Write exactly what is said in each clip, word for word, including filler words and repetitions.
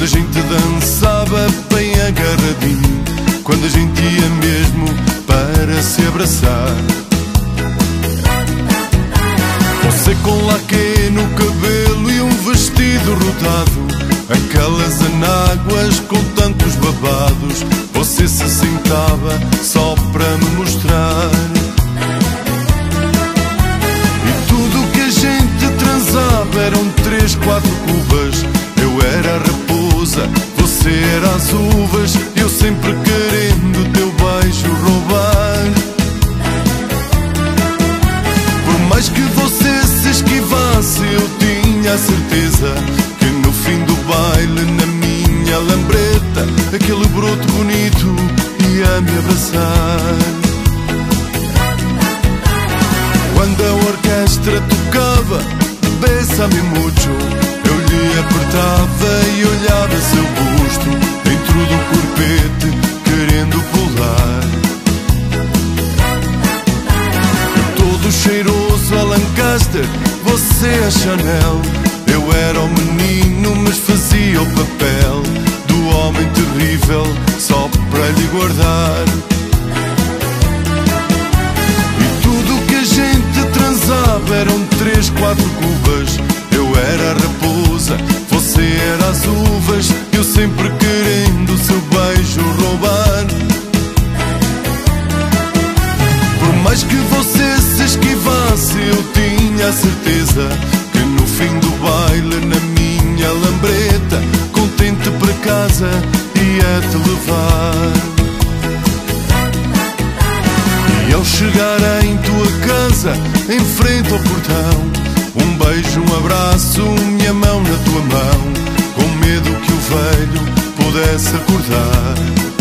quando a gente dançava bem agarradinho, quando a gente ia mesmo para se abraçar. Você com laque no cabelo e um vestido rodado, aquelas anáguas com tantos babados, você se sentava só para me mostrar. E tudo que a gente transava eram três, quatro cubas. Eu era a raposa, você era as uvas, eu sempre querendo teu beijo roubar. Por mais que você se esquivasse, eu tinha a certeza que no fim do baile, na minha lambreta, aquele broto bonito ia me abraçar. Quando a orquestra tocava Bésame mucho, eu lhe apertava e olhava seu busto dentro do corpete, querendo pular. Todo cheiroso a Lancaster, você a Chanel. Eu era o menino, mas fazia o papel do homem terrível só para lhe guardar. E tudo que a gente transava eram três, quatro cubas. Eu era a raposa, você era as uvas, eu sempre querendo seu beijo roubar. Por mais que você se esquivasse, eu tinha a certeza que no fim do baile, na minha lambreta, contente para casa, ia-te levar. E ao chegar em tua casa, em frente ao portão, um beijo, um abraço, minha mão na tua mão, com medo que o velho pudesse acordar.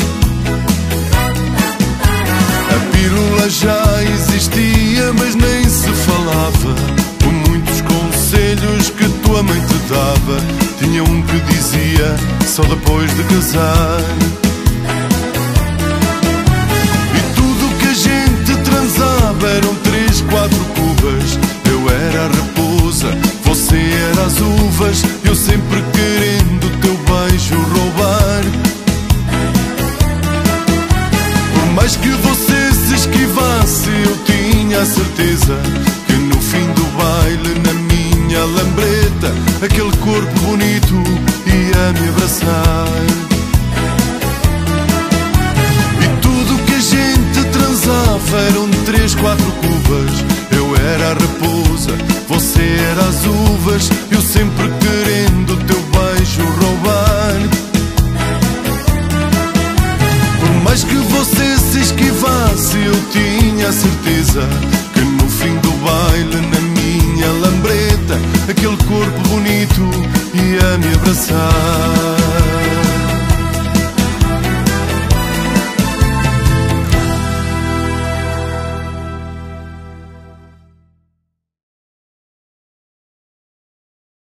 A pílula já existia, mas nem se falava. Por muitos conselhos que tua mãe te dava, tinha um que dizia só depois de casar. E tudo que a gente transava eram três, quatro cubas. Eu era a raposa, você era as uvas, eu sempre querendo teu beijo roubar. Por mais que você se esquivasse, eu tinha a certeza que no fim do baile, na minha lambreta, aquele corpo bonito ia me abraçar. E tudo que a gente transava eram três, quatro cubas. Eu era a raposa, você era as uvas, eu sempre querendo teu beijo roubar. Por mais que você se esquivasse, eu tinha a certeza que no fim do baile, na minha lambreta, aquele corpo bonito ia me abraçar.